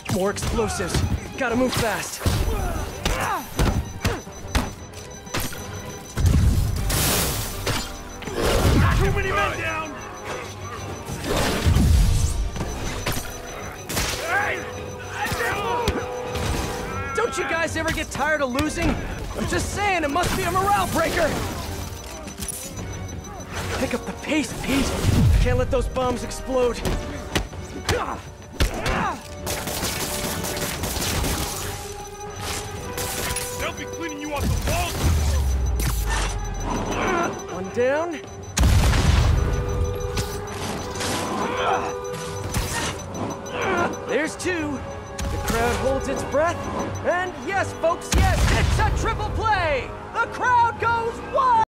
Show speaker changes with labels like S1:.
S1: More explosives. Gotta move fast.
S2: Too many men down!
S1: Don't you guys ever get tired of losing? I'm just saying, it must be a morale breaker! Pick up the pace, Pete! Can't let those bombs explode.
S2: They'll be cleaning you off the walls!
S1: One down. There's two. The crowd holds its breath. And yes, folks, yes, it's a triple play! The crowd goes wild!